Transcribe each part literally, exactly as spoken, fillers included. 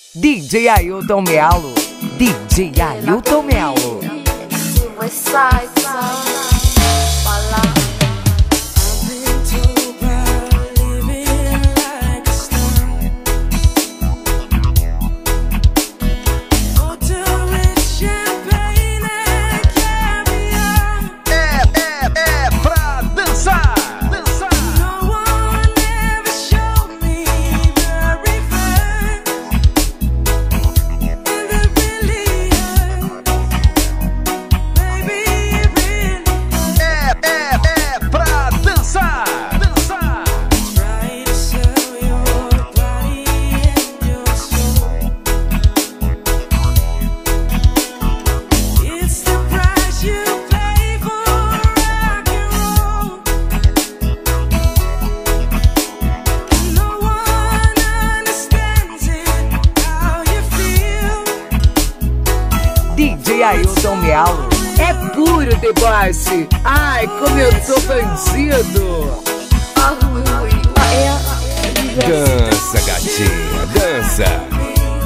D J Ailton Melo, D J Ailton Melo. D J Ailton Melo é puro deboche. Ai, como eu tô bandido. Dança, gatinha, dança.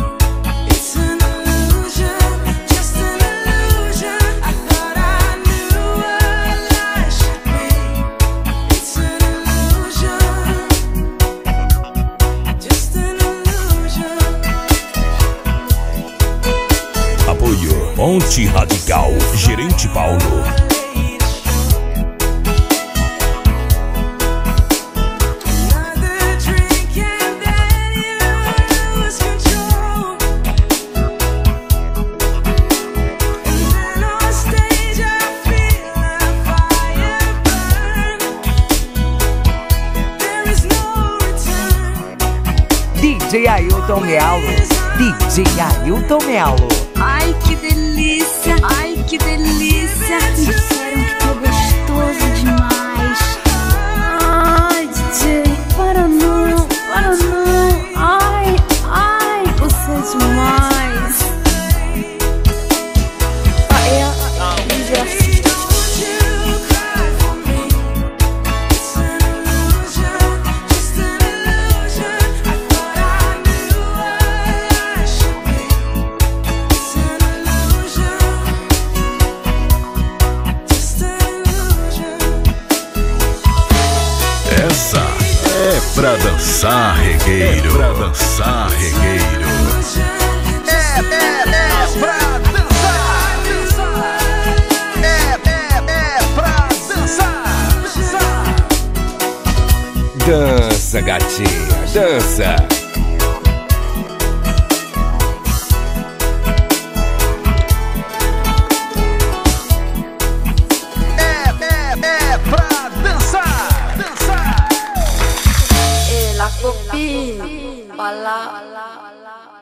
Apoio Ponte Radical, Gerente Paulo. D J Ailton Melo, D J Ailton Melo. Ai, que delícia, ai, que delícia. Disseram que tô gostoso demais. Ai, D J, para não, para não. Ai, ai, você é demais. Ai, é desgraçado. Essa é pra dançar, regueiro. É pra dançar, regueiro. É, é, é pra dançar, dançar. É, é, é pra dançar, dançar. Dança, gatinha, dança. É, é, é pra dançar, dançar. La copine, voilà.